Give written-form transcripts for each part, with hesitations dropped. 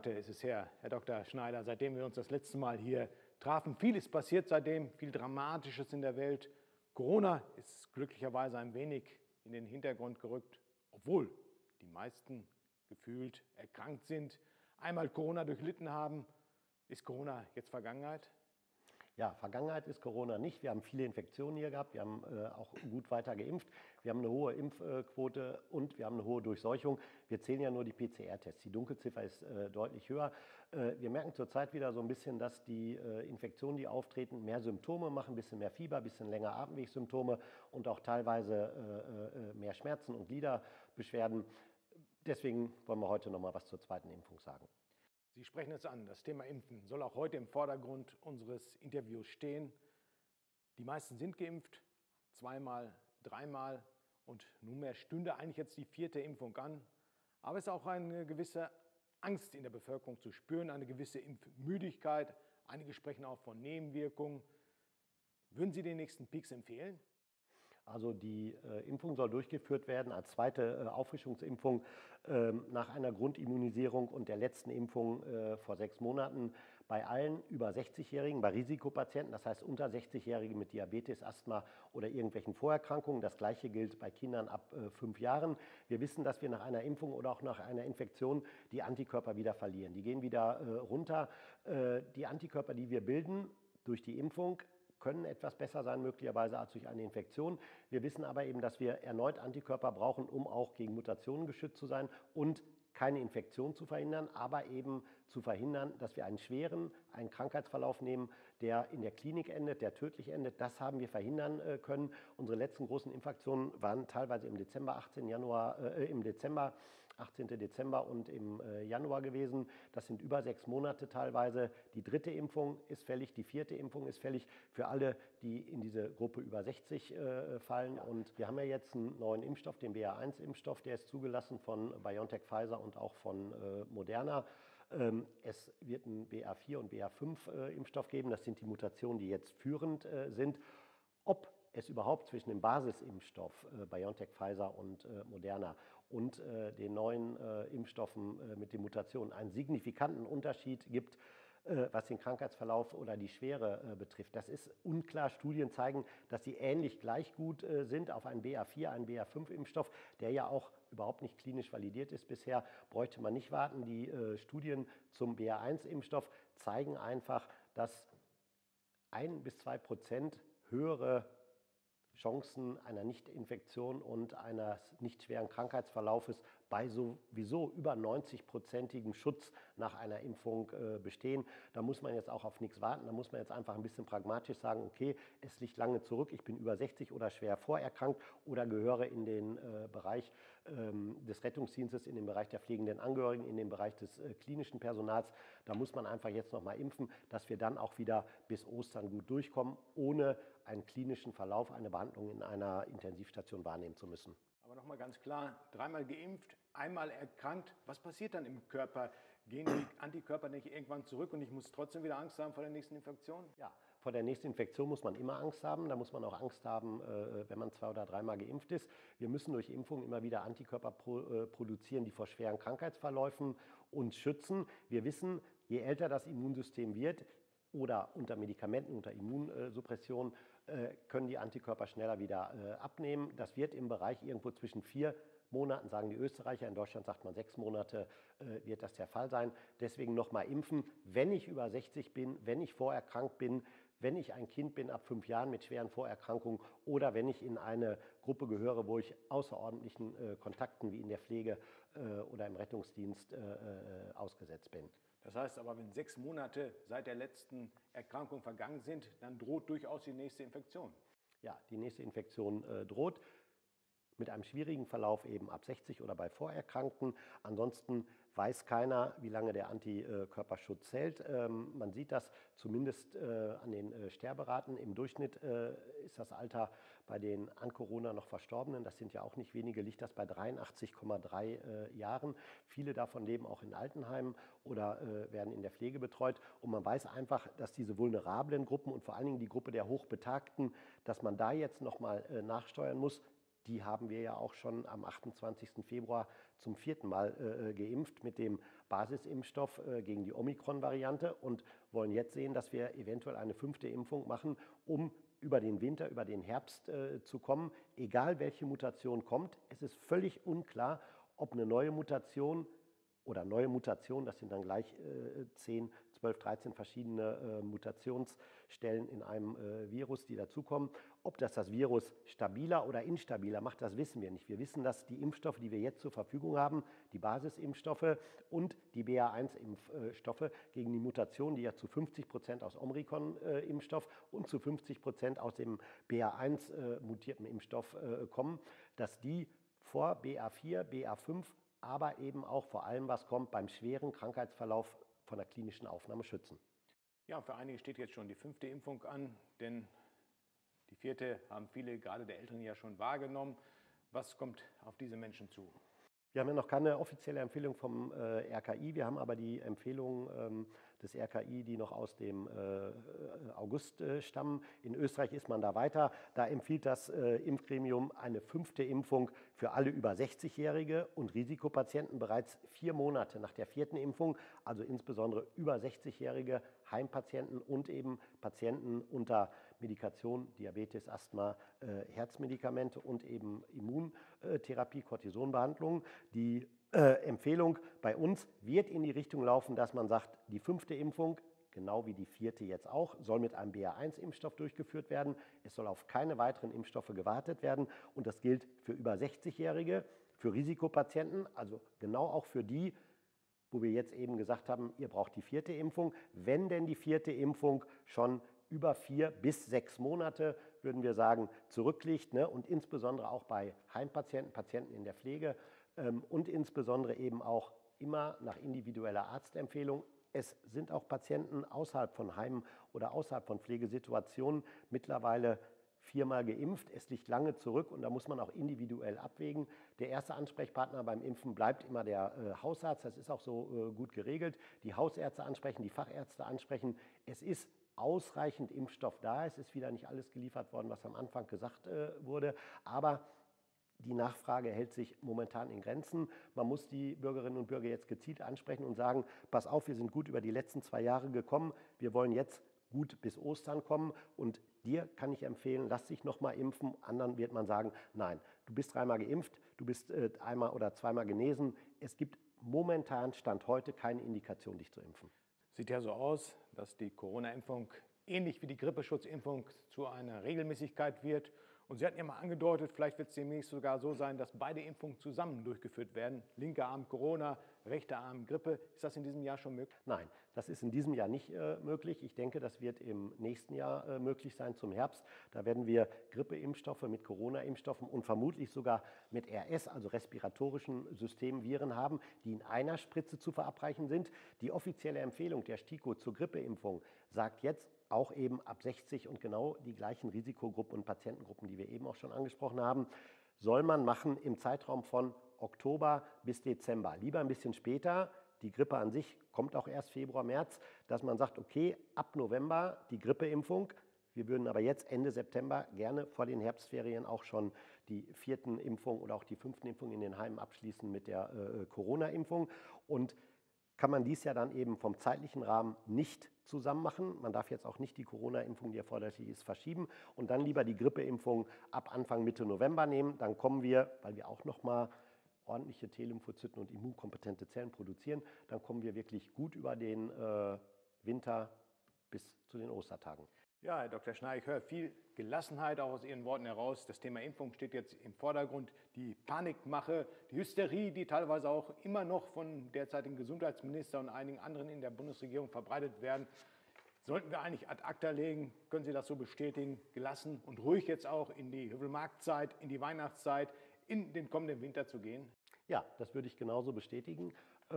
Monate ist es her, Herr Dr. Schneider, seitdem wir uns das letzte Mal hier trafen. Viel ist passiert seitdem, viel Dramatisches in der Welt. Corona ist glücklicherweise ein wenig in den Hintergrund gerückt, obwohl die meisten gefühlt erkrankt sind, einmal Corona durchlitten haben. Ist Corona jetzt Vergangenheit? Ja, Vergangenheit ist Corona nicht. Wir haben viele Infektionen hier gehabt. Wir haben auch gut weiter geimpft. Wir haben eine hohe Impfquote und wir haben eine hohe Durchseuchung. Wir zählen ja nur die PCR-Tests. Die Dunkelziffer ist deutlich höher. Wir merken zurzeit wieder so ein bisschen, dass die Infektionen, die auftreten, mehr Symptome machen, ein bisschen mehr Fieber, ein bisschen länger Atemwegssymptome und auch teilweise mehr Schmerzen und Gliederbeschwerden. Deswegen wollen wir heute noch mal was zur zweiten Impfung sagen. Sie sprechen es an, das Thema Impfen soll auch heute im Vordergrund unseres Interviews stehen. Die meisten sind geimpft, zweimal, dreimal und nunmehr stünde eigentlich jetzt die vierte Impfung an. Aber es ist auch eine gewisse Angst in der Bevölkerung zu spüren, eine gewisse Impfmüdigkeit. Einige sprechen auch von Nebenwirkungen. Würden Sie den nächsten Peaks empfehlen? Also die Impfung soll durchgeführt werden als zweite Auffrischungsimpfung nach einer Grundimmunisierung und der letzten Impfung vor 6 Monaten bei allen über 60-Jährigen, bei Risikopatienten, das heißt unter 60-Jährige mit Diabetes, Asthma oder irgendwelchen Vorerkrankungen. Das Gleiche gilt bei Kindern ab 5 Jahren. Wir wissen, dass wir nach einer Impfung oder auch nach einer Infektion die Antikörper wieder verlieren. Die gehen wieder runter. Die Antikörper, die wir bilden durch die Impfung, können etwas besser sein, möglicherweise als durch eine Infektion. Wir wissen aber eben, dass wir erneut Antikörper brauchen, um auch gegen Mutationen geschützt zu sein und keine Infektion zu verhindern, aber eben zu verhindern, dass wir einen Krankheitsverlauf nehmen, der in der Klinik endet, der tödlich endet. Das haben wir verhindern können. Unsere letzten großen Infektionen waren teilweise im Dezember, 18. Dezember und im Januar gewesen. Das sind über 6 Monate teilweise. Die dritte Impfung ist fällig, die vierte Impfung ist fällig für alle, die in diese Gruppe über 60 fallen. Und wir haben ja jetzt einen neuen Impfstoff, den BA1-Impfstoff, der ist zugelassen von BioNTech, Pfizer und auch von Moderna. Es wird einen BA4 und BA5-Impfstoff geben. Das sind die Mutationen, die jetzt führend sind. Ob es überhaupt zwischen dem Basisimpfstoff BioNTech, Pfizer und Moderna und den neuen Impfstoffen mit den Mutationen einen signifikanten Unterschied gibt, was den Krankheitsverlauf oder die Schwere betrifft. Das ist unklar. Studien zeigen, dass sie ähnlich gleich gut sind auf einen BA4, einen BA5-Impfstoff, der ja auch überhaupt nicht klinisch validiert ist bisher, bräuchte man nicht warten. Die Studien zum BA1-Impfstoff zeigen einfach, dass 1 bis 2% höhere Chancen einer Nichtinfektion und eines nicht schweren Krankheitsverlaufes bei sowieso über 90-prozentigem Schutz nach einer Impfung bestehen. Da muss man jetzt auch auf nichts warten. Da muss man jetzt einfach ein bisschen pragmatisch sagen, okay, es liegt lange zurück, ich bin über 60 oder schwer vorerkrankt oder gehöre in den Bereich des Rettungsdienstes, in den Bereich der pflegenden Angehörigen, in den Bereich des klinischen Personals. Da muss man einfach jetzt noch mal impfen, dass wir dann auch wieder bis Ostern gut durchkommen, ohne einen klinischen Verlauf, eine Behandlung in einer Intensivstation wahrnehmen zu müssen. Aber nochmal ganz klar, 3-mal geimpft, einmal erkrankt. Was passiert dann im Körper? Gehen die Antikörper nicht irgendwann zurück und ich muss trotzdem wieder Angst haben vor der nächsten Infektion? Ja, vor der nächsten Infektion muss man immer Angst haben. Da muss man auch Angst haben, wenn man 2- oder 3-mal geimpft ist. Wir müssen durch Impfung immer wieder Antikörper produzieren, die vor schweren Krankheitsverläufen uns schützen. Wir wissen, je älter das Immunsystem wird, oder unter Medikamenten, unter Immunsuppression, können die Antikörper schneller wieder abnehmen. Das wird im Bereich irgendwo zwischen 4 Monaten, sagen die Österreicher, in Deutschland sagt man 6 Monate, wird das der Fall sein. Deswegen nochmal impfen, wenn ich über 60 bin, wenn ich vorerkrankt bin, wenn ich ein Kind bin ab 5 Jahren mit schweren Vorerkrankungen oder wenn ich in eine Gruppe gehöre, wo ich außerordentlichen Kontakten wie in der Pflege oder im Rettungsdienst ausgesetzt bin. Das heißt aber, wenn 6 Monate seit der letzten Erkrankung vergangen sind, dann droht durchaus die nächste Infektion. Ja, die nächste Infektion droht mit einem schwierigen Verlauf eben ab 60 oder bei Vorerkrankten. Ansonsten weiß keiner, wie lange der Antikörperschutz hält. Man sieht das zumindest an den Sterberaten. Im Durchschnitt ist das Alter bei den an Corona noch Verstorbenen, das sind ja auch nicht wenige, liegt das bei 83,3 Jahren. Viele davon leben auch in Altenheimen oder werden in der Pflege betreut. Und man weiß einfach, dass diese vulnerablen Gruppen und vor allen Dingen die Gruppe der Hochbetagten, dass man da jetzt nochmal nachsteuern muss. die haben wir ja auch schon am 28. Februar zum 4. Mal geimpft mit dem Basisimpfstoff gegen die Omikron-Variante und wollen jetzt sehen, dass wir eventuell eine 5. Impfung machen, um über den Winter, über den Herbst zu kommen, egal welche Mutation kommt. Es ist völlig unklar, ob eine neue Mutation oder neue Mutationen, das sind dann gleich 10, 12, 13 verschiedene Mutationsstellen in einem Virus, die dazukommen. Ob das Virus stabiler oder instabiler macht, das wissen wir nicht. Wir wissen, dass die Impfstoffe, die wir jetzt zur Verfügung haben, die Basisimpfstoffe und die BA1-Impfstoffe gegen die Mutationen, die ja zu 50% aus Omikron-Impfstoff und zu 50% aus dem BA1 mutierten Impfstoff kommen, dass die vor BA4, BA5, aber eben auch vor allem, was kommt, beim schweren Krankheitsverlauf von der klinischen Aufnahme schützen. Ja, für einige steht jetzt schon die 5. Impfung an, denn die 4. haben viele, gerade der Älteren, ja schon wahrgenommen. Was kommt auf diese Menschen zu? Wir haben ja noch keine offizielle Empfehlung vom RKI. Wir haben aber die Empfehlungen des RKI, die noch aus dem August stammen. In Österreich ist man da weiter. Da empfiehlt das Impfgremium eine 5. Impfung für alle über 60-Jährige und Risikopatienten bereits 4 Monate nach der 4. Impfung, also insbesondere über 60-jährige Heimpatienten und eben Patienten unter Medikation, Diabetes, Asthma, Herzmedikamente und eben Immuntherapie, Cortisonbehandlung. Die Empfehlung bei uns wird in die Richtung laufen, dass man sagt, die 5. Impfung, genau wie die 4. jetzt auch, soll mit einem BA1-Impfstoff durchgeführt werden. Es soll auf keine weiteren Impfstoffe gewartet werden und das gilt für über 60-Jährige, für Risikopatienten, also genau auch für die, wo wir jetzt eben gesagt haben, ihr braucht die 4. Impfung. Wenn denn die 4. Impfung schon über 4 bis 6 Monate, würden wir sagen, zurückliegt, ne? Und insbesondere auch bei Heimpatienten, Patienten in der Pflege und insbesondere eben auch immer nach individueller Arztempfehlung. Es sind auch Patienten außerhalb von Heimen oder außerhalb von Pflegesituationen mittlerweile 4-mal geimpft. Es liegt lange zurück und da muss man auch individuell abwägen. Der erste Ansprechpartner beim Impfen bleibt immer der Hausarzt. Das ist auch so gut geregelt. Die Hausärzte ansprechen, die Fachärzte ansprechen. Es ist ausreichend Impfstoff da. Es ist wieder nicht alles geliefert worden, was am Anfang gesagt wurde. Aber die Nachfrage hält sich momentan in Grenzen. Man muss die Bürgerinnen und Bürger jetzt gezielt ansprechen und sagen, pass auf, wir sind gut über die letzten 2 Jahre gekommen. Wir wollen jetzt gut bis Ostern kommen und dir kann ich empfehlen, lass dich noch mal impfen. Anderen wird man sagen, nein, du bist 3-mal geimpft, du bist 1-mal oder 2-mal genesen. Es gibt momentan, Stand heute, keine Indikation, dich zu impfen. Sieht ja so aus, dass die Corona-Impfung ähnlich wie die Grippeschutzimpfung zu einer Regelmäßigkeit wird. Und Sie hatten ja mal angedeutet, vielleicht wird es demnächst sogar so sein, dass beide Impfungen zusammen durchgeführt werden. Linker Arm Corona, rechter Arm Grippe. Ist das in diesem Jahr schon möglich? Nein, das ist in diesem Jahr nicht möglich. Ich denke, das wird im nächsten Jahr möglich sein, zum Herbst. Da werden wir Grippeimpfstoffe mit Corona-Impfstoffen und vermutlich sogar mit RS, also respiratorischen Systemviren haben, die in einer Spritze zu verabreichen sind. Die offizielle Empfehlung der STIKO zur Grippeimpfung sagt jetzt, auch eben ab 60 und genau die gleichen Risikogruppen und Patientengruppen, die wir eben auch schon angesprochen haben, soll man machen im Zeitraum von Oktober bis Dezember. Lieber ein bisschen später, die Grippe an sich kommt auch erst Februar, März, dass man sagt, okay, ab November die Grippeimpfung. Wir würden aber jetzt Ende September gerne vor den Herbstferien auch schon die 4. Impfung oder auch die 5. Impfung in den Heimen abschließen mit der Corona-Impfung. Und kann man dies ja dann eben vom zeitlichen Rahmen nicht zusammen machen. Man darf jetzt auch nicht die Corona-Impfung, die erforderlich ist, verschieben und dann lieber die Grippeimpfung ab Anfang Mitte November nehmen. Dann kommen wir, weil wir auch nochmal ordentliche T-Lymphozyten und immunkompetente Zellen produzieren, dann kommen wir wirklich gut über den Winter bis zu den Ostertagen. Ja, Herr Dr. Schneider, ich höre viel Gelassenheit auch aus Ihren Worten heraus. Das Thema Impfung steht jetzt im Vordergrund. Die Panikmache, die Hysterie, die teilweise auch immer noch von derzeitigen Gesundheitsminister und einigen anderen in der Bundesregierung verbreitet werden, sollten wir eigentlich ad acta legen. Können Sie das so bestätigen? Gelassen und ruhig jetzt auch in die Hövelmarktzeit, in die Weihnachtszeit, in den kommenden Winter zu gehen? Ja, das würde ich genauso bestätigen.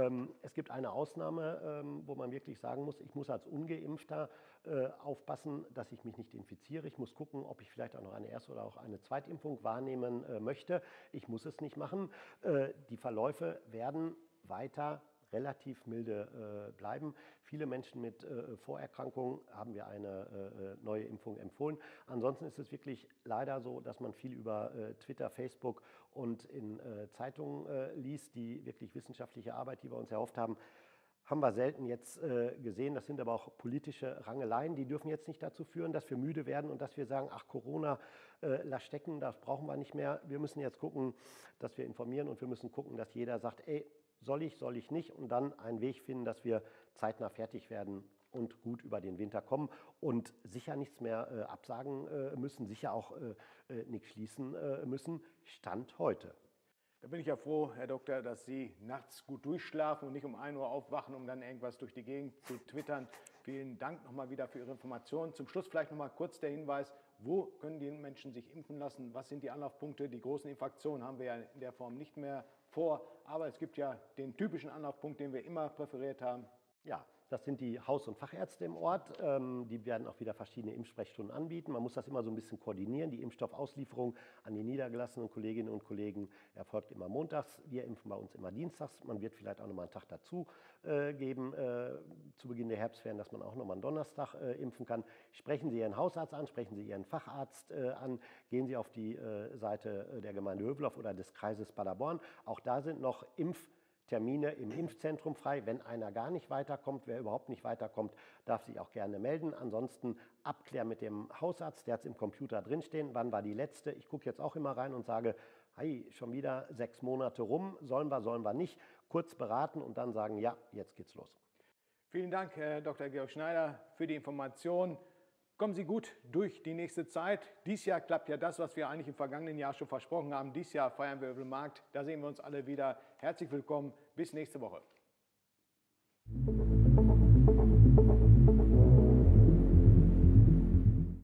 Es gibt eine Ausnahme, wo man wirklich sagen muss, ich muss als Ungeimpfter aufpassen, dass ich mich nicht infiziere. Ich muss gucken, ob ich vielleicht auch noch eine Erst- oder auch eine Zweitimpfung wahrnehmen möchte. Ich muss es nicht machen. Die Verläufe werden weiter relativ milde bleiben. Viele Menschen mit Vorerkrankungen haben wir eine neue Impfung empfohlen. Ansonsten ist es wirklich leider so, dass man viel über Twitter, Facebook und in Zeitungen liest, die wirklich wissenschaftliche Arbeit, die wir uns erhofft haben, haben wir selten jetzt gesehen. Das sind aber auch politische Rangeleien. Die dürfen jetzt nicht dazu führen, dass wir müde werden und dass wir sagen, ach Corona, lass stecken, das brauchen wir nicht mehr. Wir müssen jetzt gucken, dass wir informieren und wir müssen gucken, dass jeder sagt, ey, soll ich nicht? Und dann einen Weg finden, dass wir zeitnah fertig werden und gut über den Winter kommen und sicher nichts mehr absagen müssen, sicher auch nichts schließen müssen. Stand heute. Da bin ich ja froh, Herr Doktor, dass Sie nachts gut durchschlafen und nicht um 1 Uhr aufwachen, um dann irgendwas durch die Gegend zu twittern. Vielen Dank nochmal wieder für Ihre Informationen. Zum Schluss vielleicht nochmal kurz der Hinweis, wo können die Menschen sich impfen lassen? Was sind die Anlaufpunkte? Die großen Infektionen haben wir ja in der Form nicht mehr vor, aber es gibt ja den typischen Anlaufpunkt, den wir immer präferiert haben. Ja, das sind die Haus- und Fachärzte im Ort. Die werden auch wieder verschiedene Impfsprechstunden anbieten. Man muss das immer so ein bisschen koordinieren. Die Impfstoffauslieferung an die niedergelassenen Kolleginnen und Kollegen erfolgt immer montags. Wir impfen bei uns immer dienstags. Man wird vielleicht auch noch mal einen Tag dazu geben zu Beginn der Herbstferien, dass man auch noch mal einen Donnerstag impfen kann. Sprechen Sie Ihren Hausarzt an, sprechen Sie Ihren Facharzt an, gehen Sie auf die Seite der Gemeinde Hövelhof oder des Kreises Paderborn. Auch da sind noch Termine im Impfzentrum frei. Wenn einer gar nicht weiterkommt, wer überhaupt nicht weiterkommt, darf sich auch gerne melden. Ansonsten abklären mit dem Hausarzt, der hat es im Computer drinstehen. Wann war die letzte? Ich gucke jetzt auch immer rein und sage, hey, schon wieder 6 Monate rum, sollen wir nicht. Kurz beraten und dann sagen, ja, jetzt geht's los. Vielen Dank, Herr Dr. Georg Schneider, für die Information. Kommen Sie gut durch die nächste Zeit. Dies Jahr klappt ja das, was wir eigentlich im vergangenen Jahr schon versprochen haben. Dies Jahr feiern wir Markt. Da sehen wir uns alle wieder. Herzlich willkommen. Bis nächste Woche.